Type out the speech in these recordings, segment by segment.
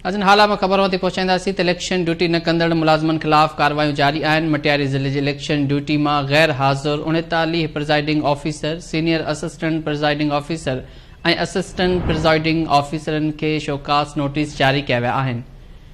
अजन हाला में खबर ते पहुंचाईंदासीं त इलेक्शन ड्यूटी न कंदड़ मुलाज़िमनि ख़िलाफ़ कार्रवायूं जारी आहिनि। मटियारी ज़िले जी इलेक्शन ड्यूटी में गैर हाज़िर 39 presiding officer, senior assistant presiding officer ऐं असिस्टेंट प्रिज़ाइडिंग ऑफिसरनि खे शोकास नोटिस जारी कया विया आहिनि।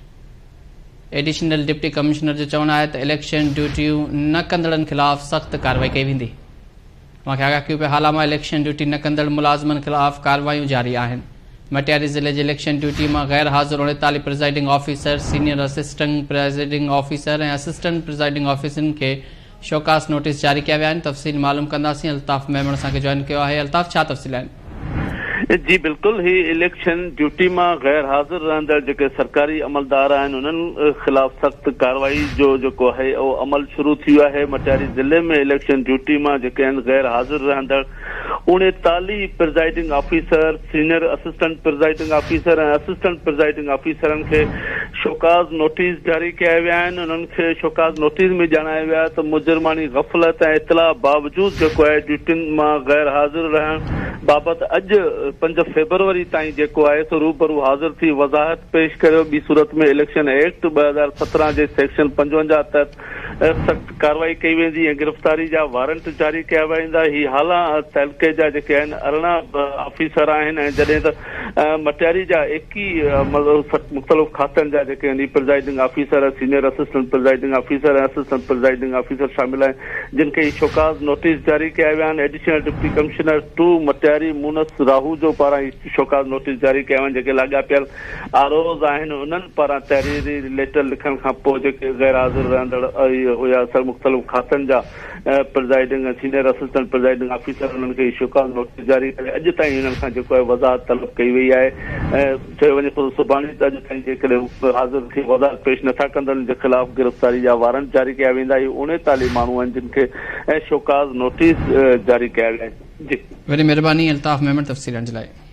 एडिशनल डिप्टी कमिश्नर जो चवणु आहे त इलेक्शन ड्यूटियूं न कंदड़नि ख़िलाफ़ सख़्त कार्रवाई कई वेंदी। तव्हांखे आगाह कयूं पिया हाला में इलेक्शन ड्यूटी न कंदड़ मुलाज़िमनि ख़िलाफ़ कार्रवायूं जारी आहिनि। मटियारी ज़िले जी इलेक्शन ड्यूटी में गैर हाज़िर 39 presiding officer, senior assistant presiding officer ऐं असिस्टेंट प्रिज़ाइडिंग ऑफिसरनि खे शोकास नोटिस जारी कया विया आहिनि। तफ़सील मालूम कंदासीं। अल्ताफ़ मेमण असांखे जॉइन कयो आहे। अल्ताफ़, छा तफ़सील आहिनि? जी बिल्कुल, ही इलेक्शन ड्यूटी में गैर हाज़िर रहंदड़ जेके सरकारी अमलदार आहिनि उन्हनि खिलाफ़ सख़्त कार्रवाई जो जेको है वो अमल शुरू थियो है। मटियारी ज़िले में इलेक्शन ड्यूटी में जेके आहिनि गैर हाज़िर रहंदड़ 39 presiding officer, senior assistant presiding officer ऐं असिस्टेंट प्रिज़ाइडिंग ऑफिसरनि खे शोकास नोटिस जारी कया विया आहिनि। उन्हनि खे शोकास नोटिस में ॼाणायो वियो आहे त मुजरमानी ग़फ़लत ऐं इतला बावजूद जेको आहे ड्यूटियुनि में गैर हाज़िर रहण बाबति अॼु 5 फरवरी ताईं जेको आहे सो रूबरू हाज़िर थी वज़ाहत पेश करियो। ॿी सूरत में इलेक्शन एक्ट 2017 जे सेक्शन 55 तहत सख़्त कार्रवाई कई वेंदी ऐं गिरफ़्तारी जा वारंट जारी कया वेंदा। ही हाला तहलके जा जेके आहिनि 18 ऑफिसर आहिनि ऐं जॾहिं त मटियारी जा 21 मुख़्तलिफ़ खातनि जा जेके आहिनि presiding officer, senior assistant presiding officer ऐं असिस्टेंट प्रिज़ाइडिंग ऑफिसर शामिल आहिनि जिन खे शोकास नोटिस जारी कया विया आहिनि। एडिशनल डिप्टी कमिश्नर 2 मटियारी मूनस राहू जो पारां शोकास नोटिस जारी कया आहिनि। जेके लाॻापियल आरोज़ आहिनि उन्हनि पारां तहरीरी लेटर लिखण खां पोइ जेके गैर हाज़िर रहंदड़ हुया मुख़्तलिफ़ खातनि जा प्रिज़ाइडिंग ऐं सीनियर असिस्टेंट प्रिज़ाइडिंग ऑफिसर उन्हनि खे शोकास नोटिस जारी करे अॼु ताईं हिननि खां जेको आहे वज़ाहत तलब कई वई आहे। चयो वञे थो सुभाणे अॼु ताईं जेकॾहिं हाज़िर थी वज़ाहत पेश नथा कंदड़ जे ख़िलाफ़ गिरफ़्तारी जा वारंट जारी कया वेंदा। 39 माण्हू आहिनि जिन खे शोकास नोटिस जारी कया विया आहिनि। जी, वॾी महिरबानी अल्ताफ़ मेमण तफ़सीलनि जे लाइ।